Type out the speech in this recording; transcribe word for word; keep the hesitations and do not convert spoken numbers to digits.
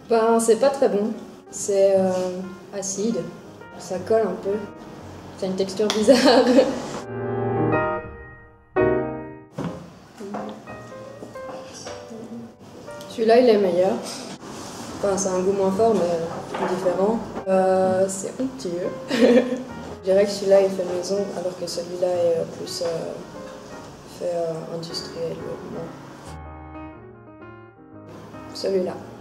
Ben, c'est pas très bon. C'est euh, acide. Ça colle un peu. C'est une texture bizarre. Celui-là, il est meilleur. Enfin, c'est un goût moins fort, mais différent. Euh, c'est onctueux. Je dirais que celui-là, il fait maison, alors que celui-là est plus euh, fait euh, industriel. Celui-là.